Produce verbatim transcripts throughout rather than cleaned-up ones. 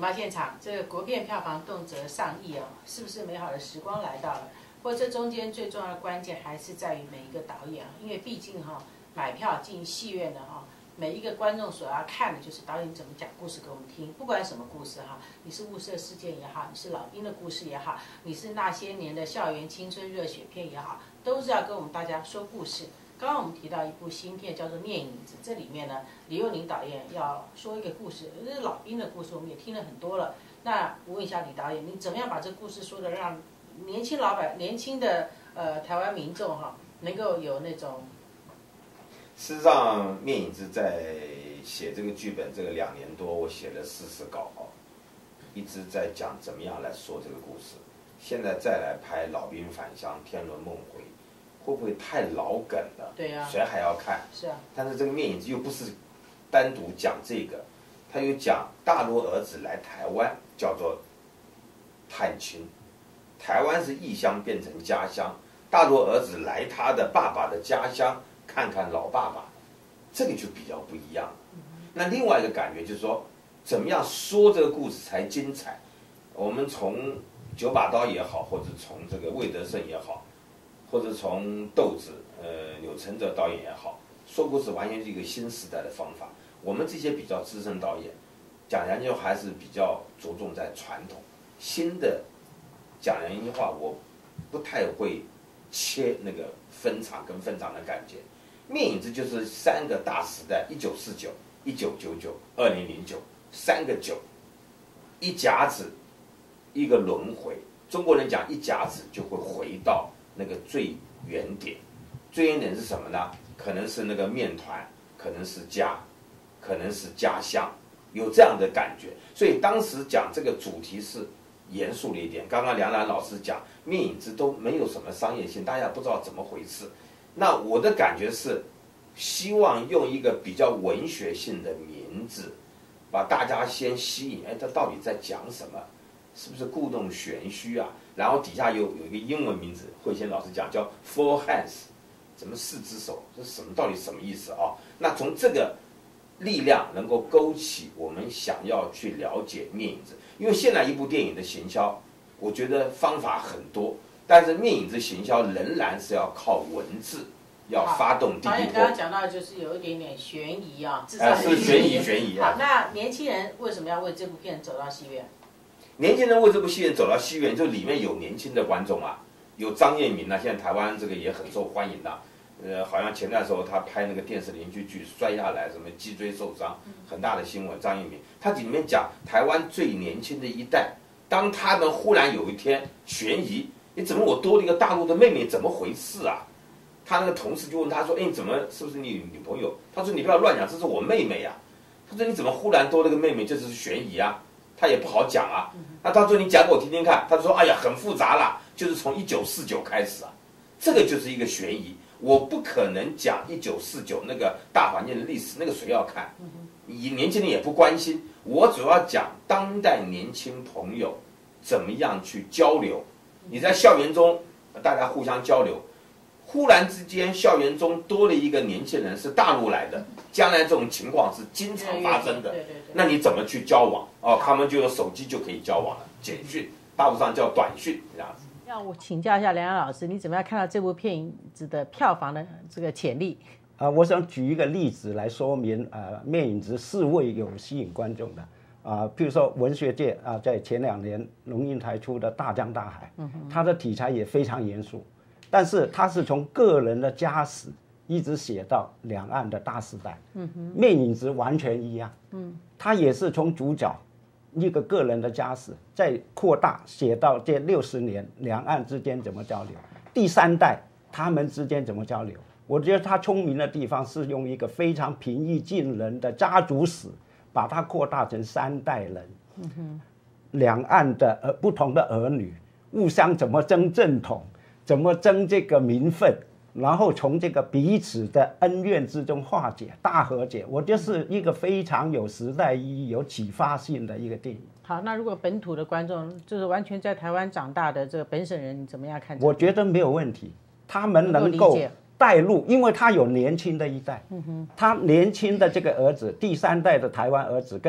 报现场，这个国片票房动辄上亿哦，是不是美好的时光来到了？不过这中间最重要的关键还是在于每一个导演啊，因为毕竟哈、哦、买票进戏院的哈、哦，每一个观众所要看的就是导演怎么讲故事给我们听，不管什么故事哈，你是雾社事件也好，你是老兵的故事也好，你是那些年的校园青春热血片也好，都是要跟我们大家说故事。刚刚我们提到一部新片叫做《念影子》，这里面呢，李幼宁导演要说一个故事，这是老兵的故事，我们也听了很多了。那我问一下李导演，你怎么样把这个故事说的让年轻老百、年轻的呃台湾民众哈，能够有那种？ 事实上，《念影子》在写这个剧本这个两年多，我写了四次稿啊，一直在讲怎么样来说这个故事。现在再来拍《老兵返乡》《天伦梦回》。会不会太老梗了？ 对呀、啊， 谁还要看？ 是啊。 但是这个《念影子》又不是单独讲这个，他又讲大陆儿子来台湾叫做探亲，台湾是异乡变成家乡，大陆儿子来他的爸爸的家乡看看老爸爸，这个就比较不一样。那另外一个感觉就是说，怎么样说这个故事才精彩？我们从九把刀也好，或者从这个魏德胜也好。或者从豆子，呃，钮承泽导演也好，说故事完全是一个新时代的方法。我们这些比较资深导演，讲良心话还是比较着重在传统。新的讲良心话，我不太会切那个分场跟分场的感觉。灭影子就是三个大时代：一九四九、一九九九、二零零九，三个九，一甲子，一个轮回。中国人讲一甲子就会回到那个最原点，最原点是什么呢？可能是那个面团，可能是家，可能是家乡，有这样的感觉。所以当时讲这个主题是严肃了一点。刚刚梁兰老师讲灭影子都没有什么商业性，大家不知道怎么回事。那我的感觉是，希望用一个比较文学性的名字，把大家先吸引。哎，它到底在讲什么？是不是故弄玄虚啊？然后底下有有一个英文名字，慧仙老师讲叫 Four Hands， 怎么四只手？这是什么？到底什么意思啊？那从这个力量能够勾起我们想要去了解灭影子，因为现在一部电影的行销，我觉得方法很多，但是灭影子行销仍然是要靠文字，要发动第一波。 导演刚刚讲到就是有一点点悬疑啊，至少呃是悬疑悬疑啊。 好，那年轻人为什么要为这部片走到戏院？ 年轻人为这部戏院走到戏院，就里面有年轻的观众啊，有张彦民啊，现在台湾这个也很受欢迎的、啊。呃，好像前段时候他拍那个电视连续剧摔下来，什么脊椎受伤，很大的新闻。张彦民他里面讲台湾最年轻的一代，当他们忽然有一天悬疑，你怎么我多了一个大陆的妹妹，怎么回事啊？他那个同事就问他说：“哎，你怎么是不是你女朋友？”他说：“你不要乱讲，这是我妹妹啊。”他说：“你怎么忽然多了个妹妹？这就是悬疑啊。”他也不好讲啊，那他说你讲给我听听看，他说哎呀很复杂啦，就是从一九四九开始啊，这个就是一个悬疑，我不可能讲一九四九那个大环境的历史，那个谁要看？你年轻人也不关心，我主要讲当代年轻朋友怎么样去交流。你在校园中大家互相交流，忽然之间校园中多了一个年轻人是大陆来的，将来这种情况是经常发生的。 对对对， 那你怎么去交往？哦，他们就用手机就可以交往了，简讯，大陆上叫短讯这样子。 让我请教一下梁阳老师，你怎么样看到这部片子的票房的这个潜力？ 啊、呃，我想举一个例子来说明，呃，灭影子是会有吸引观众的。啊、呃，譬如说文学界啊、呃，在前两年龙应台出的《大江大海》，嗯，它的题材也非常严肃，但是它是从个人的家史一直写到两岸的大时代。嗯哼，灭影子完全一样。嗯，它也是从主角一个个人的家史，再扩大写到这六十年两岸之间怎么交流，第三代他们之间怎么交流。我觉得他聪明的地方是用一个非常平易近人的家族史，把它扩大成三代人。嗯哼，两岸的呃不同的儿女互相怎么争正统，怎么争这个名分，然后从这个彼此的恩怨之中化解大和解，我觉得是一个非常有时代意义、有启发性的一个电影。 好，那如果本土的观众就是完全在台湾长大的这个本省人，你怎么样看？ 我觉得没有问题，他们能够带入，因为他有年轻的一代，嗯哼，他年轻的这个儿子，第三代的台湾儿子跟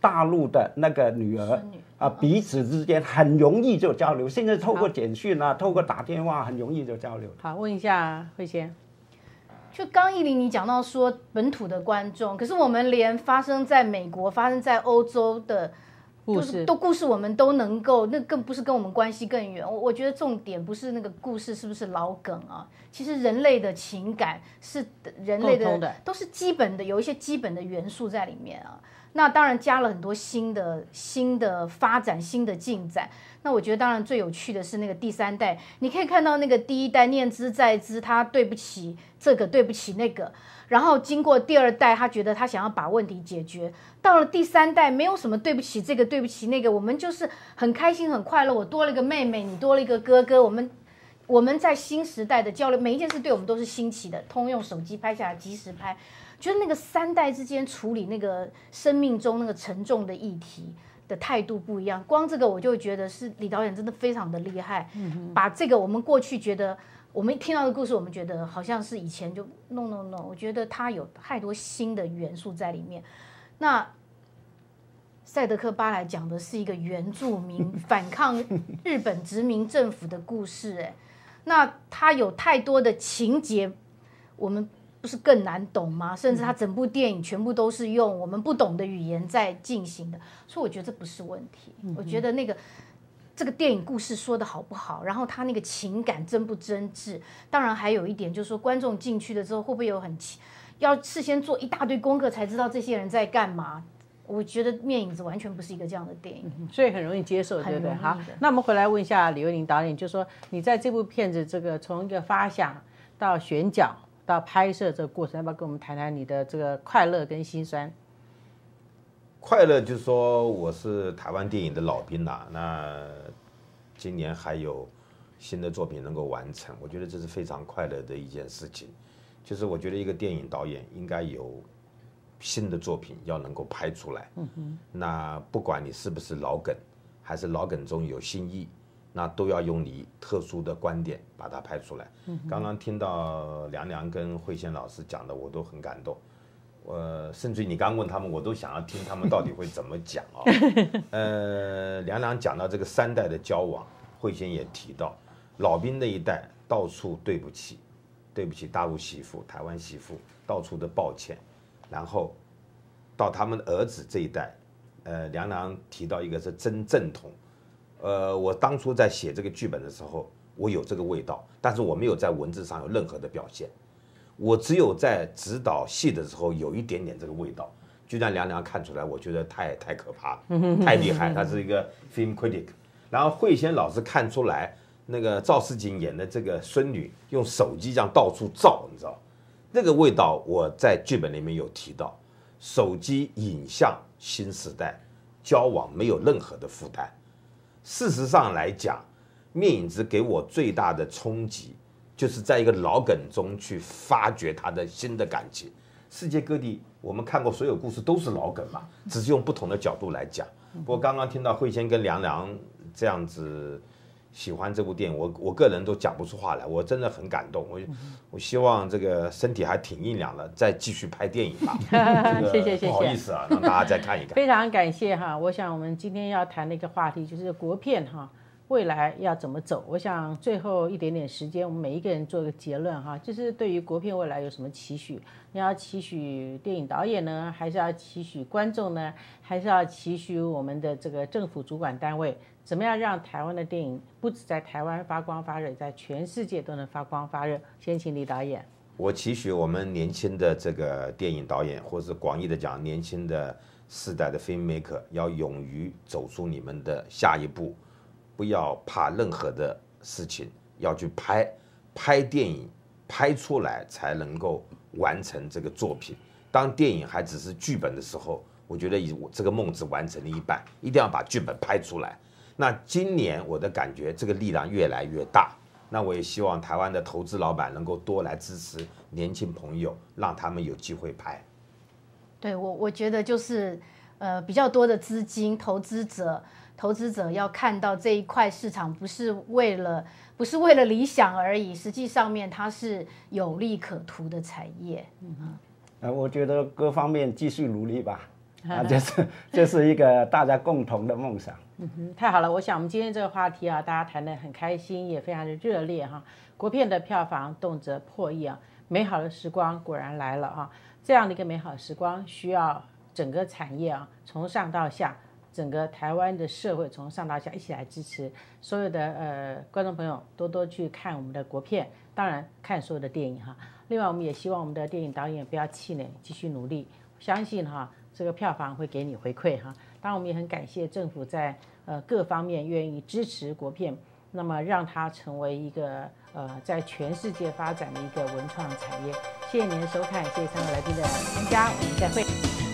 大陆的那个女儿啊，彼此之间很容易就交流。现在透过简讯啊，透过打电话，很容易就交流。 好，问一下慧仙。 就刚一林你讲到说本土的观众，可是我们连发生在美国、发生在欧洲的故事，都故事我们都能够，那更不是跟我们关系更远。我我觉得重点不是那个故事是不是老梗啊，其实人类的情感是人类的， 的都是基本的，有一些基本的元素在里面啊。那当然加了很多新的新的发展、新的进展。那我觉得当然最有趣的是那个第三代，你可以看到那个第一代念兹在兹，他对不起这个，对不起那个，然后经过第二代，他觉得他想要把问题解决，到了第三代没有什么对不起这个，对不起那个，我们就是很开心很快乐，我多了一个妹妹，你多了一个哥哥，我们我们在新时代的交流，每一件事对我们都是新奇的，通用手机拍下来即时拍。觉得那个三代之间处理那个生命中那个沉重的议题的态度不一样，光这个我就觉得是李导演真的非常的厉害，嗯、把这个我们过去觉得我们听到的故事，我们觉得好像是以前就 no no no， 我觉得它有太多新的元素在里面。那赛德克巴莱讲的是一个原住民反抗日本殖民政府的故事，哎，那它有太多的情节，我们不是更难懂吗？甚至它整部电影全部都是用我们不懂的语言在进行的，所以我觉得这不是问题。嗯、我觉得那个这个电影故事说的好不好，然后他那个情感真不真挚，当然还有一点就是说，观众进去了之后会不会有很要事先做一大堆功课才知道这些人在干嘛？我觉得《面影子》完全不是一个这样的电影， 嗯、所以很容易接受，对不对？好，那我们回来问一下李幼宁导演，就说你在这部片子这个从一个发想到选角到拍摄这个过程，要不要跟我们谈谈你的这个快乐跟辛酸？ 快乐就是说我是台湾电影的老兵啦，那今年还有新的作品能够完成，我觉得这是非常快乐的一件事情。就是我觉得一个电影导演应该有新的作品要能够拍出来，嗯哼，那不管你是不是老梗，还是老梗中有新意，那都要用你特殊的观点把它拍出来。嗯、刚刚听到梁梁跟慧仙老师讲的，我都很感动。呃，甚至你刚问他们，我都想要听他们到底会怎么讲啊、哦。呃，梁梁讲到这个三代的交往，慧仙也提到，老兵那一代到处对不起，对不起大陆媳妇、台湾媳妇，到处的抱歉。然后到他们的儿子这一代，呃，梁梁提到一个是真正统。呃，我当初在写这个剧本的时候，我有这个味道，但是我没有在文字上有任何的表现，我只有在指导戏的时候有一点点这个味道，就让梁梁看出来，我觉得太太可怕了，太厉害，他是一个 film critic。然后慧仙老师看出来，那个赵世锦演的这个孙女用手机这样到处照，你知道，那个味道我在剧本里面有提到，手机影像新时代，交往没有任何的负担。事实上来讲，面影子给我最大的冲击，就是在一个老梗中去发掘他的新的感情。世界各地我们看过所有故事都是老梗嘛，只是用不同的角度来讲。不过刚刚听到慧仙跟梁梁这样子喜欢这部电影，我我个人都讲不出话来，我真的很感动。我我希望这个身体还挺硬朗的，再继续拍电影吧。 谢谢谢谢， 不好意思啊，让大家再看一看。 非常感谢哈，我想我们今天要谈的一个话题就是国片哈，未来要怎么走？我想最后一点点时间，我们每一个人做一个结论哈，就是对于国片未来有什么期许？你要期许电影导演呢，还是要期许观众呢，还是要期许我们的这个政府主管单位？怎么样让台湾的电影不止在台湾发光发热，在全世界都能发光发热？先请李导演。 我期许我们年轻的这个电影导演，或是广义的讲，年轻的世代的 filmmaker， 要勇于走出你们的下一步，不要怕任何的事情，要去拍，拍电影，拍出来才能够完成这个作品。当电影还只是剧本的时候，我觉得以这个梦只完成了一半，一定要把剧本拍出来。那今年我的感觉，这个力量越来越大。那我也希望台湾的投资老板能够多来支持年轻朋友，让他们有机会拍。 对，我我觉得就是呃比较多的资金投资者，投资者要看到这一块市场不是为了不是为了理想而已，实际上面它是有利可图的产业。嗯， 呃，我觉得各方面继续努力吧。 啊，这是这是一个大家共同的梦想。 嗯哼，太好了！我想我们今天这个话题啊，大家谈得很开心，也非常的热烈哈。国片的票房动辄破亿啊，美好的时光果然来了啊！这样的一个美好的时光，需要整个产业啊，从上到下，整个台湾的社会从上到下一起来支持。所有的呃观众朋友多多去看我们的国片，当然看所有的电影哈。另外，我们也希望我们的电影导演不要气馁，继续努力。相信哈，这个票房会给你回馈哈。当然，我们也很感谢政府在呃各方面愿意支持国片，那么让它成为一个呃在全世界发展的一个文创产业。谢谢您的收看，谢谢三位来宾的参加，我们再会。